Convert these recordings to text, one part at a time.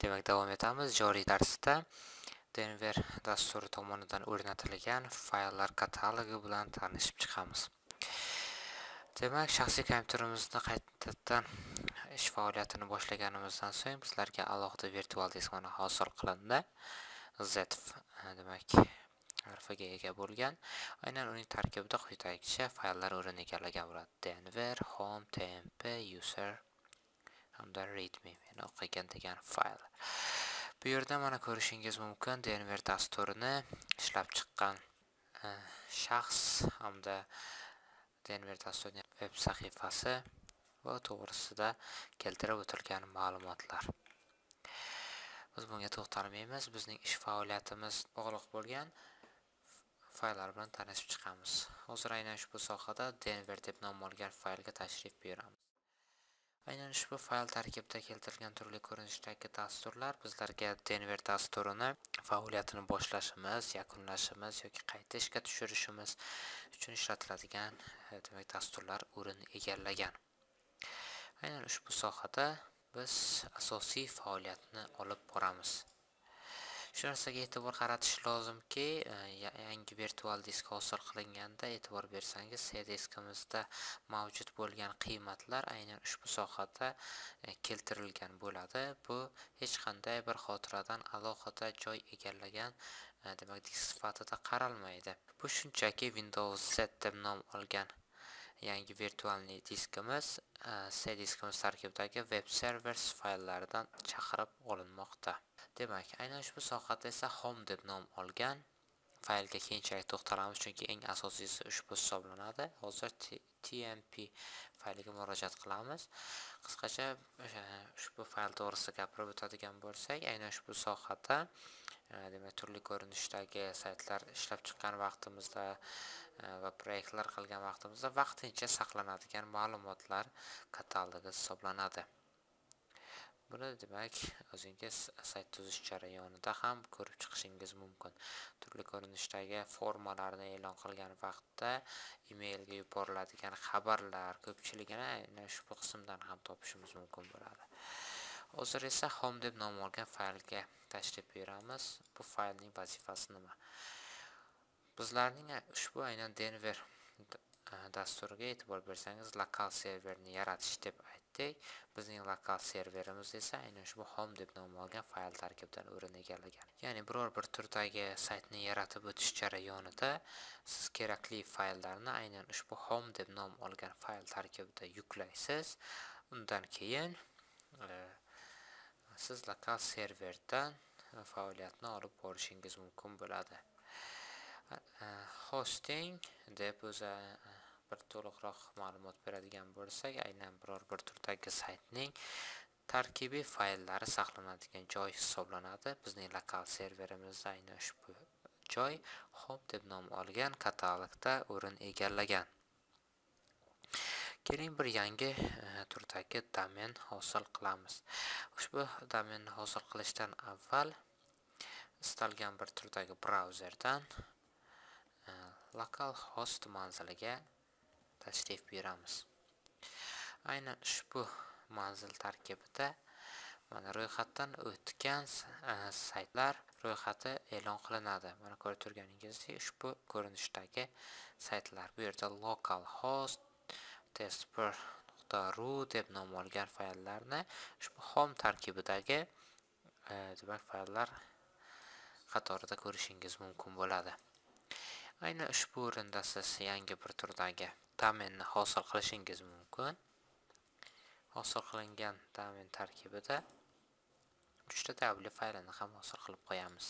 Demak, davom etamiz. Joriy darsda Denver dasturi tomonidan o'rnatilgan fayllar katalogi bilan tanishib chiqamiz. Demak, shaxsiy kompyuterimizni qaytadan ish faoliyatini boshlaganimizdan so'ng bizlarga alohida virtual disk mana hosil qilindi. Z demak harfiga ega bo'lgan. Aynan uning tarkibida quyidagicha fayllar o'rin egallagan bo'ladi. Denver, home, temp, user hamda readme meni o'qigan degan fayl. Bu yerda mana ko'rishingiz mumkin Denver dasturini ishlab chiqqan shaxs hamda Denver dasturining web sahifasi va to'g'risida keltirib o'tilgan ma'lumotlar. Biz bunga to'xtalmaymiz. Bizning ish faoliyatimiz bog'liq bo'lgan fayllar bilan tanishib chiqamiz. Hozir aynan ushbu sohada Denver deb nom olgan faylga tashrif buyuramiz. Aynan ushbu fayl tarkibida keltirilgan turli ko'rinishdagi dasturlar bizlarga Denver dasturini faoliyatini boshlashimiz, yakunlashimiz yoki qayta ishga tushirishimiz uchun ishlatiladigan demak dasturlar o'rin egallagan. Aynan ushbu sohada biz asosiy faoliyatni olib boramiz. Shu narsaga e'tibor qaratish lozimki, yangi virtual disk hosil qilinganda e'tibor bersangiz, C diskimizda mavjud bo'lgan qiymatlar aynan ushbu sohada keltirilgan bo'ladi. Bu hech qanday bir xotiradan alohida joy egallagan demak disk sifatida qaralmaydi. Bu shunchaki Windows Z deb nom olgan yangi virtual diskimiz C diskimiz tarkibidagi web servers fayllardan chaqirib olinmoqda. Demak, aynan ushbu sohada esa home deb nom olgan faylga keyinchalik to'xtalamiz, chunki eng asosiysi ushbu hisoblanadi. Hozir TMP fayliga murojaat qilamiz. Qisqacha ushbu fayl to'g'risida gapirib o'tadigan bo'lsak, aynan ushbu sohada demak turli ko'rinishdagi saytlar ishlab chiqqan vaqtimizda va proyektlar qilgan vaqtimizda vaqtincha saqlanadigan ma'lumotlar katalogi hisoblanadi. Buni demak o'zingiz sayt tuzish jarayonida ham ko'rib chiqishingiz mumkin. Turli ko'rinishdagi formalarni e'lon qilgan vaqtda emailga yuboriladigan xabarlar ko'pchiligini aynan ushbu qismdan ham topishimiz mumkin bo'ladi. Hozir esa home deb nom olgan faylga tashrif buyuramiz. Bu faylning vazifasi nima? Bizlarning ushbu aynan Denver dasturiga e'tibor bersangiz, lokal serverni yaratish deb aytdik. Bizning lokal serverimiz esa aynan ushbu home deb nom olgan fayl tarkibidan o'rin egallagan. Ya'ni biror bir turdagi saytni yaratib o'tish jarayonida siz kerakli fayllarni aynan ushbu home deb nom olgan fayl tarkibida yuklaysiz. Undan keyin siz lokal serverdan faoliyatni olib borishingiz mumkin bo'ladi. Hosting deb o'zi bir to'liqroq ma'lumot beradigan bo'lsak, aynan biror bir turdagi saytning tarkibiy fayllari saqlanadigan joy hisoblanadi. Bizning lokal serverimizda aynan ushbu joy home deb nom olgan katalogda o'rin egallagan. Keling bir yangi turdagi domen hosil qilamiz. Ushbu domenni hosil qilishdan avval istalgan bir turdagi brauzerdan localhost manziliga tashrif buyuramiz. Aynan ushbu manzil tarkibida mana ro'yxatdan o'tgan saytlar ro'yxati e'lon qilinadi. Mana ko'rib turganingizdek, ushbu ko'rinishdagi saytlar. Bu yerda localhost testper.ru deb nom olgan fayllarni ushbu home tarkibidagi demak fayllar qatorida ko'rishingiz mumkin bo'ladi. Aynan ushbu o'rinda siz yangi bir turdagi domenni hosil qilishingiz mumkin. Hosil qilingan domen tarkibida HTTP faylini ham hosil qilib qo'yamiz.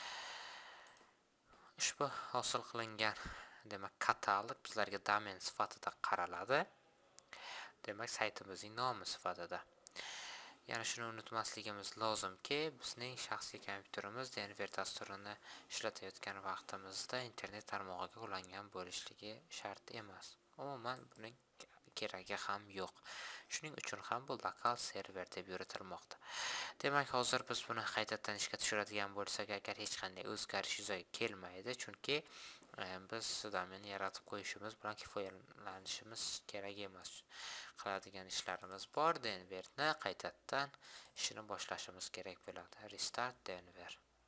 Ushbu hosil qilingan demak katalog bizlarga domen sifatida qaraladi. Demak saytimizning nomi sifatida. Yana shuni unutmasligimiz lozimki, bizning shaxsiy kompyuterimiz Denver dasturini ishlatayotgan vaqtimizda internet tarmog'iga ulangan bo'lishligi shart emas. Umuman buning keragi ham yo'q. Shuning uchun ham bu lokal server deb yuritilmoqda. Demak, hozir biz buni qaytadan ishga tushiradigan bo'lsak, agar hech qanday o'zgarish yuzaga kelmaydi, chunki biz domen yaratib qo'yishimiz bilan kifoyalanishimiz kerak emas. Qiladigan ishlarimiz bor. Denverni qaytadan ishini boshlashimiz kerak bo'ladi. Restart Denver.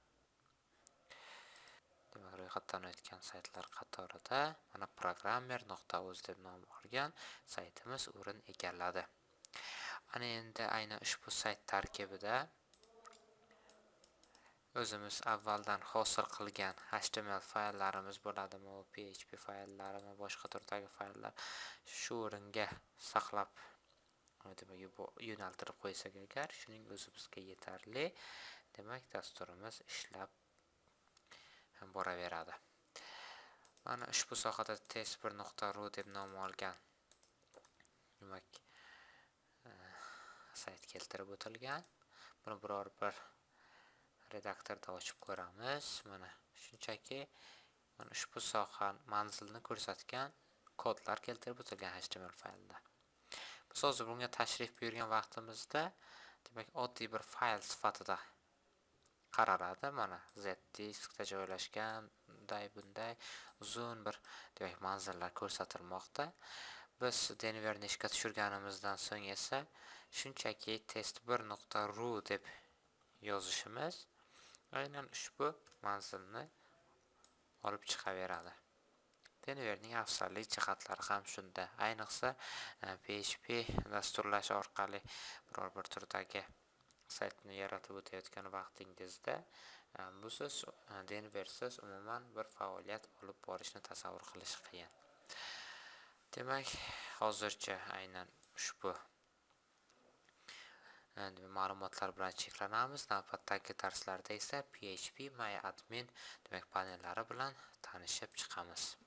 Demak, ro'yxatdan o'tgan saytlar qatorida mana programmer.uz deb nom olgan saytimiz o'rin egalladi. Ana endi aynan ushbu sayt tarkibida o'zimiz avvaldan hosil qilgan HTML fayllarimiz bo'ladimi, PHP fayllarimi, boshqa turdagi fayllar shu o'ringa saqlab yo'naltirib qo'ysak agar, shuning o'zi bizga yetarli. Demak, dasturimiz ishlab boraveradi. Mana ushbu sohada test1.ru deb nom olgan demak sayt keltirib o'tilgan. Buni biror bir redaktorda ochib ko'ramiz. Mana shunchaki mana ushbu soha manzilni ko'rsatgan kodlar keltirib o'tilgan HTML faylda. Biz hozir bunga tashrif buyurgan vaqtimizda demak oddiy bir fayl sifatida qaraladi. Mana Z diskda joylashgan bunday uzun bir demak manzillar ko'rsatilmoqda. Biz Denverni ishga tushirganimizdan so'ng esa shunchaki test1.ru deb yozishimiz aynan ushbu manzilni olib chiqaveradi. Denverning afzallik jihatlari ham shunda. Ayniqsa PHP dasturlash orqali biror bir turdagi saytni yaratib o'tayotgan vaqtingizda busiz Denversiz umuman bir faoliyat olib borishni tasavvur qilish qiyin. Demak, hozircha aynan ushbu ma'lumotlar bilan cheklanamiz. Navbatdagi darslarda esa PHP MyAdmin demak panellari bilan tanishib chiqamiz.